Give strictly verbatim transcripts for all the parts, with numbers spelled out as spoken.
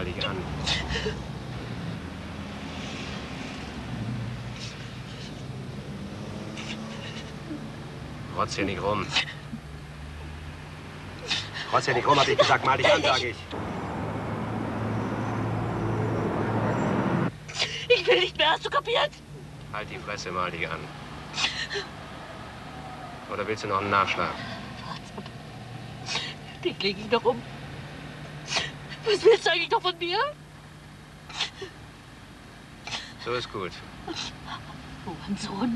mal dich an. Rotz hier nicht rum. Rotz hier nicht rum, hab ich gesagt. Mal dich an, sag ich. Ich will nicht mehr, hast du kapiert? Halt die Fresse, mal dich an. Oder willst du noch einen Nachschlag? Warte. Den lege ich noch um. Was willst du eigentlich noch von mir? So ist gut. Sohn.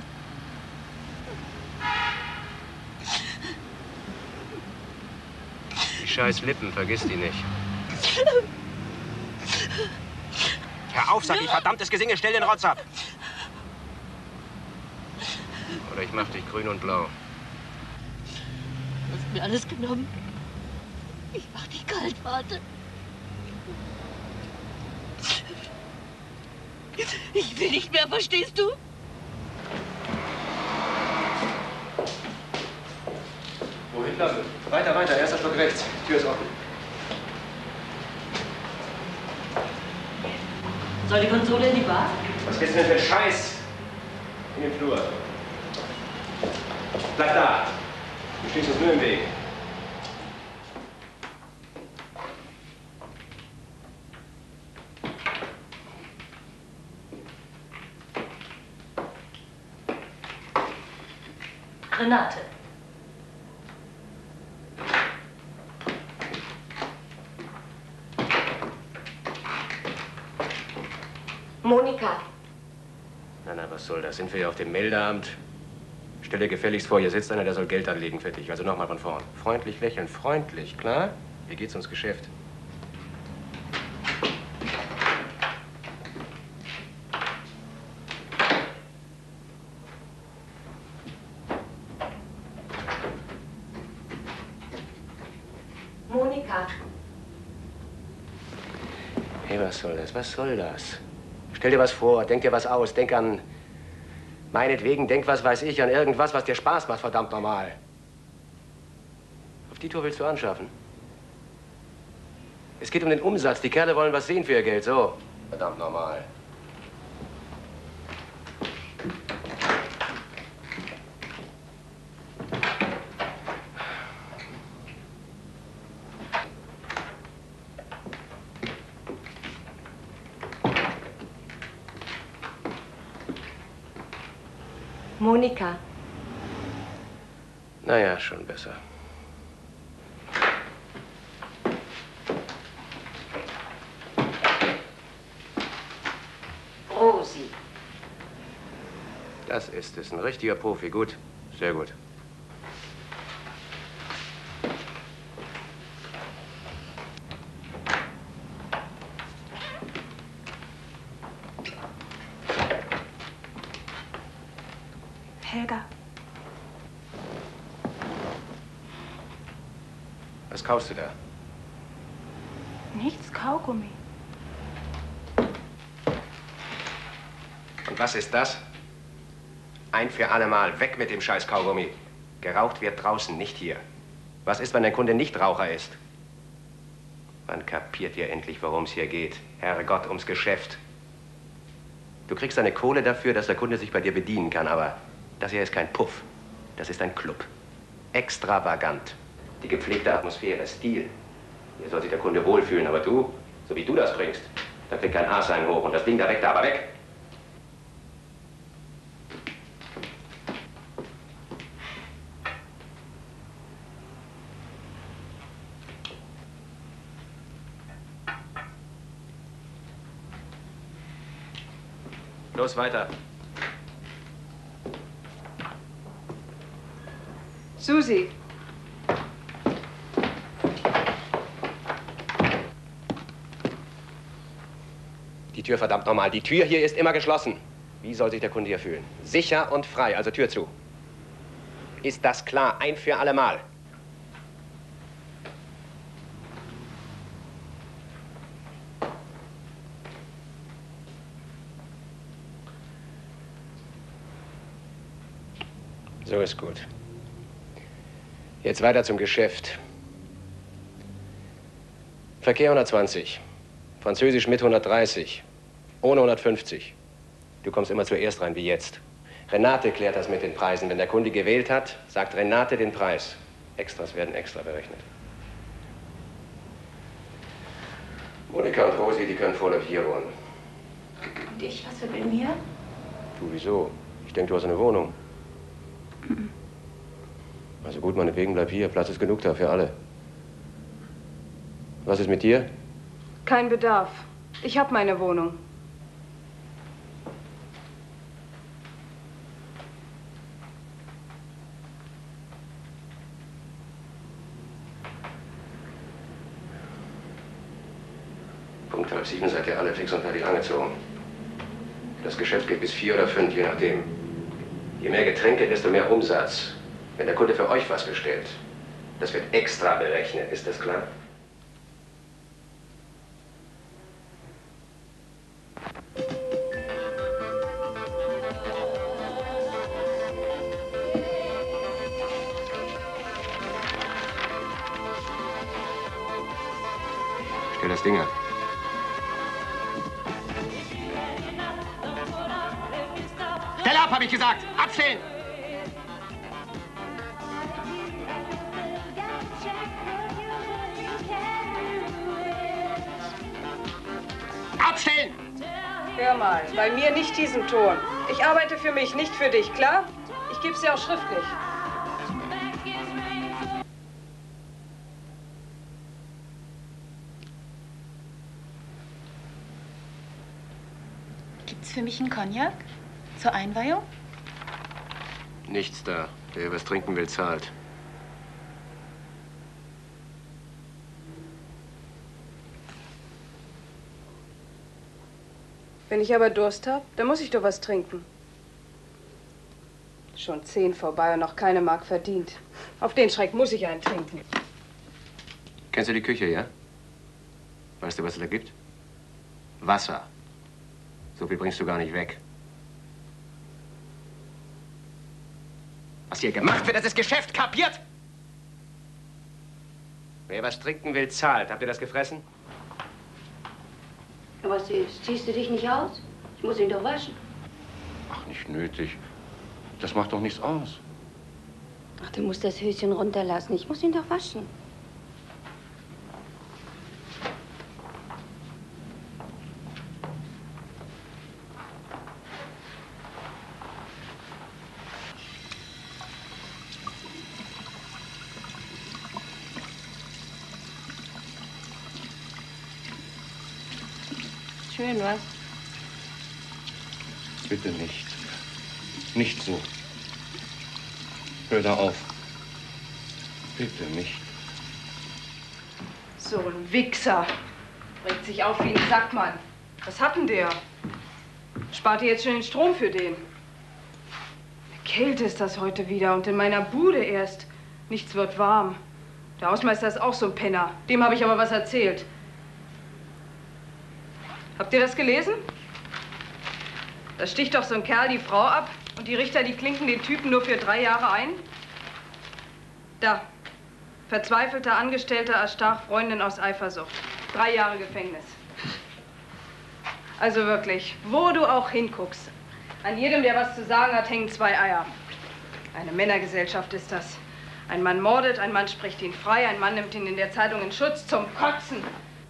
Die scheiß Lippen, vergiss die nicht. Hör auf, sag ich, verdammtes Gesinge, stell den Rotz ab. Oder ich mach dich grün und blau. Du hast mir alles genommen. Ich mach dich kalt, warte. Ich will nicht mehr, verstehst du? Wohin lang? Weiter, weiter, erster Stock rechts. Tür ist offen. Soll die Konsole in die Bar? Was gibt's denn für ein Scheiß? In dem Flur. Bleib da. Du stehst uns nur im Weg. Renate. Monika. Na, na, was soll das? Sind wir hier auf dem Meldeamt? Stell dir gefälligst vor, hier sitzt einer, der soll Geld anlegen für dich. Also nochmal von vorn. Freundlich lächeln, freundlich, klar? Wie geht's ums Geschäft? Monika. Hey, was soll das? Was soll das? Stell dir was vor, denk dir was aus, denk an... Meinetwegen, denk was weiß ich, an irgendwas, was dir Spaß macht, verdammt normal. Auf die Tour willst du anschaffen? Es geht um den Umsatz. Die Kerle wollen was sehen für ihr Geld, so. Verdammt normal. Monika. Naja, schon besser. Rosi. Das ist es. Ein richtiger Profi. Gut. Sehr gut. Helga. Was kaufst du da? Nichts, Kaugummi. Und was ist das? Ein für alle Mal. Weg mit dem scheiß Kaugummi. Geraucht wird draußen, nicht hier. Was ist, wenn der Kunde nicht Raucher ist? Wann kapiert ihr endlich, worum es hier geht? Herrgott, ums Geschäft. Du kriegst deine Kohle dafür, dass der Kunde sich bei dir bedienen kann, aber das hier ist kein Puff. Das ist ein Club. Extravagant. Die gepflegte Atmosphäre, Stil. Hier soll sich der Kunde wohlfühlen, aber du, so wie du das bringst, da kriegt kein Aas einen hoch und das Ding da weg, da aber weg. Los, weiter. Susi. Die Tür, verdammt nochmal. Die Tür hier ist immer geschlossen. Wie soll sich der Kunde hier fühlen? Sicher und frei, also Tür zu. Ist das klar? Ein für alle Mal. So ist gut. Jetzt weiter zum Geschäft. Verkehr hundertzwanzig. Französisch mit hundertdreißig. Ohne hundertfünfzig. Du kommst immer zuerst rein, wie jetzt. Renate klärt das mit den Preisen. Wenn der Kunde gewählt hat, sagt Renate den Preis. Extras werden extra berechnet. Monika und Rosi, die können vorläufig hier wohnen. Und ich, was wird mit mir? Du, wieso? Ich denke, du hast eine Wohnung. Mhm. Also gut, meinetwegen, bleib hier. Platz ist genug da für alle. Was ist mit dir? Kein Bedarf. Ich habe meine Wohnung. Punkt halb sieben seid ihr alle fix und fertig angezogen. Das Geschäft geht bis vier oder fünf, je nachdem. Je mehr Getränke, desto mehr Umsatz. Wenn der Kunde für euch was bestellt, das wird extra berechnet. Ist das klar? Stell das Ding ab. Stell ab, habe ich gesagt! Abstellen! Abstellen! Hör mal, bei mir nicht diesen Ton. Ich arbeite für mich, nicht für dich, klar? Ich gebe es dir auch schriftlich. Gibt's für mich einen Cognac? Zur Einweihung? Nichts da. Wer was trinken will, zahlt. Wenn ich aber Durst habe, dann muss ich doch was trinken. Schon zehn vorbei und noch keine Mark verdient. Auf den Schreck muss ich einen trinken. Kennst du die Küche, ja? Weißt du, was es da gibt? Wasser. So viel bringst du gar nicht weg. Was hier gemacht wird, das ist Geschäft, kapiert? Wer was trinken will, zahlt. Habt ihr das gefressen? Aber was ist? Ziehst du dich nicht aus? Ich muss ihn doch waschen. Ach, nicht nötig. Das macht doch nichts aus. Ach, du musst das Höschen runterlassen. Ich muss ihn doch waschen. Schön, was? Bitte nicht. Nicht so. Hör da auf. Bitte nicht. So ein Wichser. Regt sich auf wie ein Sackmann. Was hat denn der? Spart ihr jetzt schon den Strom für den? Eine Kälte ist das heute wieder und in meiner Bude erst. Nichts wird warm. Der Hausmeister ist auch so ein Penner. Dem habe ich aber was erzählt. Habt ihr das gelesen? Da sticht doch so ein Kerl die Frau ab und die Richter, die klinken den Typen nur für drei Jahre ein. Da. Verzweifelter Angestellter erstach Freundin aus Eifersucht. Drei Jahre Gefängnis. Also wirklich, wo du auch hinguckst. An jedem, der was zu sagen hat, hängen zwei Eier. Eine Männergesellschaft ist das. Ein Mann mordet, ein Mann spricht ihn frei, ein Mann nimmt ihn in der Zeitung in Schutz zum Kotzen.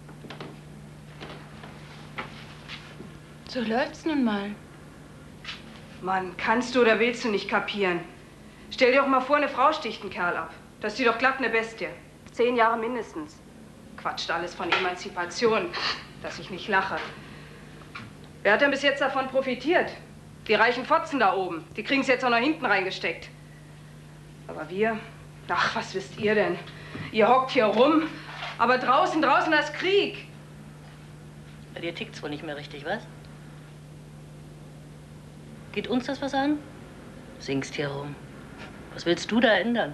So läuft's nun mal. Mann, kannst du oder willst du nicht kapieren? Stell dir doch mal vor, eine Frau sticht einen Kerl ab. Das ist die doch glatt eine Bestie. Zehn Jahre mindestens. Quatscht alles von Emanzipation, dass ich nicht lache. Wer hat denn bis jetzt davon profitiert? Die reichen Fotzen da oben. Die kriegen's jetzt auch noch hinten reingesteckt. Aber wir, ach, was wisst ihr denn? Ihr hockt hier rum, aber draußen, draußen ist Krieg. Bei dir tickt's wohl nicht mehr richtig, was? Geht uns das was an? Singst hier rum. Was willst du da ändern?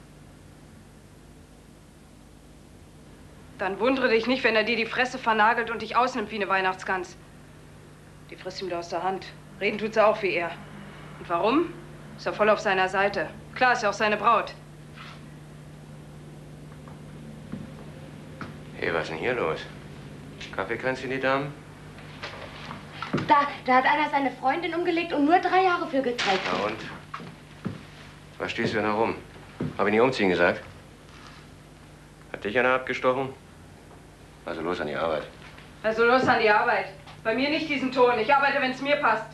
Dann wundere dich nicht, wenn er dir die Fresse vernagelt und dich ausnimmt wie eine Weihnachtsgans. Die frisst ihm da aus der Hand. Reden tut's auch wie er. Und warum? Ist er voll auf seiner Seite. Klar, ist ja auch seine Braut. Hey, was ist denn hier los? Kaffeekränzchen, die Damen? Da, da hat einer seine Freundin umgelegt und nur drei Jahre für gekriegt. Na und? Was stehst du denn herum? Hab ich nicht umziehen gesagt? Hat dich einer abgestochen? Also los an die Arbeit. Also los an die Arbeit. Bei mir nicht diesen Ton. Ich arbeite, wenn es mir passt.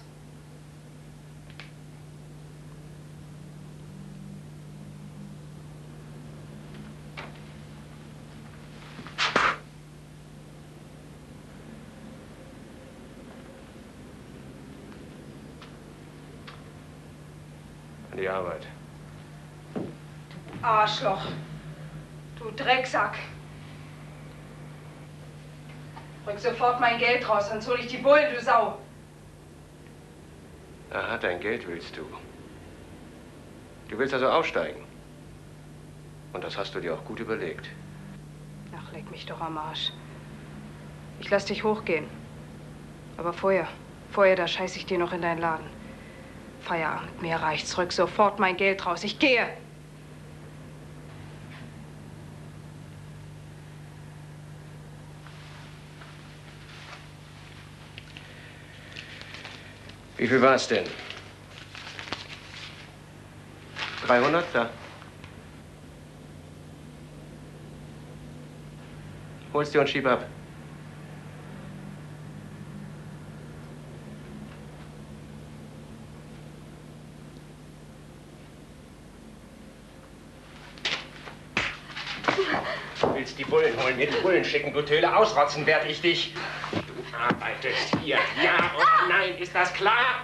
An die Arbeit. Arschloch. Du Drecksack. Rück sofort mein Geld raus, sonst hol ich die Bullen, du Sau. Aha, dein Geld willst du. Du willst also aussteigen. Und das hast du dir auch gut überlegt. Ach, leck mich doch am Arsch. Ich lass dich hochgehen. Aber vorher, vorher, da scheiß ich dir noch in deinen Laden. Feierabend, mir reicht's. Rück sofort mein Geld raus. Ich gehe. Wie viel war es denn? dreihundert? Da. Hol's dir und schieb ab. Du willst die Bullen holen, mir die Bullen schicken, du Töle, ausrotzen werd ich dich. Du arbeitest hier, ja oder nein, ist das klar?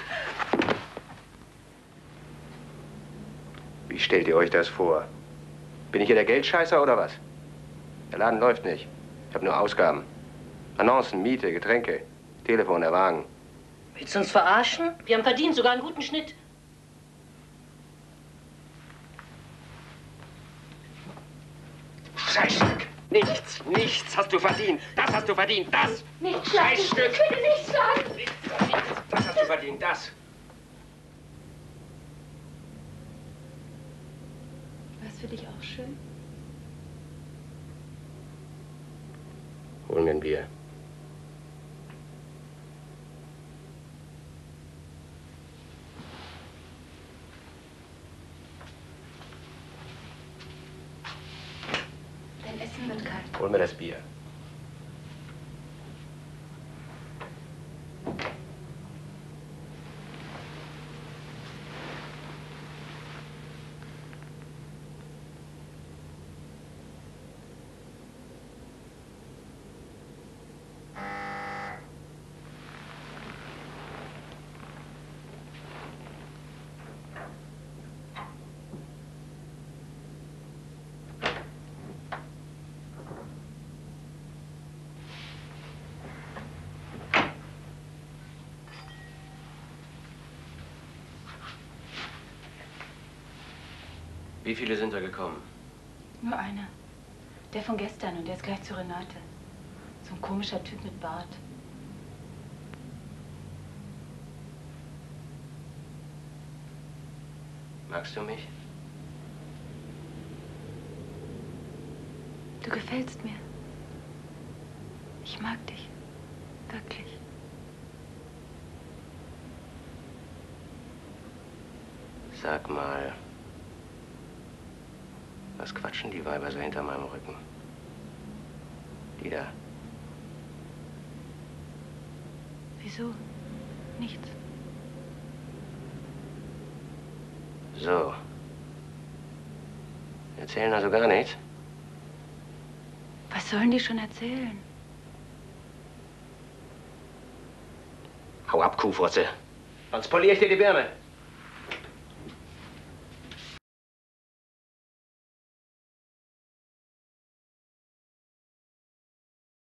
Wie stellt ihr euch das vor? Bin ich hier der Geldscheißer oder was? Der Laden läuft nicht. Ich habe nur Ausgaben. Annoncen, Miete, Getränke, Telefon, der Wagen. Willst du uns verarschen? Wir haben verdient, sogar einen guten Schnitt. Scheißstück! Nichts, nichts hast du verdient. Das hast du verdient, das! Nicht schlagen! Scheißstück! Bitte nicht schlagen! Nichts verdient. Das hast du verdient, das! War es für dich auch schön? Hol mir ein Bier. Dein Essen wird kalt. Hol mir das Bier. Wie viele sind da gekommen? Nur einer. Der von gestern und der ist gleich zu Renate. So ein komischer Typ mit Bart. Magst du mich? Du gefällst mir. Ich mag dich. Wirklich. Sag mal, was quatschen die Weiber so hinter meinem Rücken? Die da. Wieso? Nichts. So. Erzählen also gar nichts? Was sollen die schon erzählen? Hau ab, Kuhfurze. Sonst poliere ich dir die Birne.